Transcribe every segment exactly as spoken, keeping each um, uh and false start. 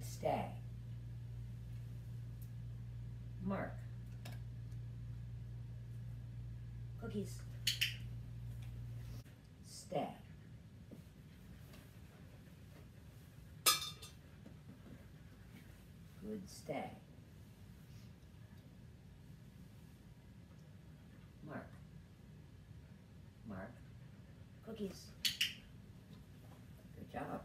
stay. Mark. Cookies. Stay. Good stay. Mark. Mark. Cookies. Good job.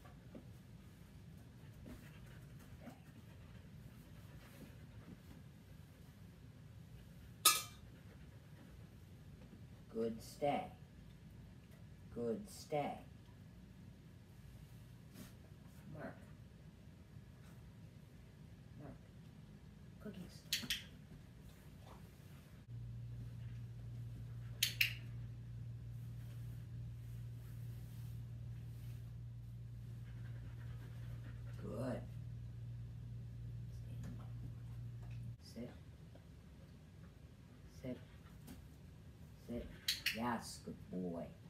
Good stay. Good stay. Mark. Mark. Cookies. Good. Sit. Sit. Sit. Yes, good boy.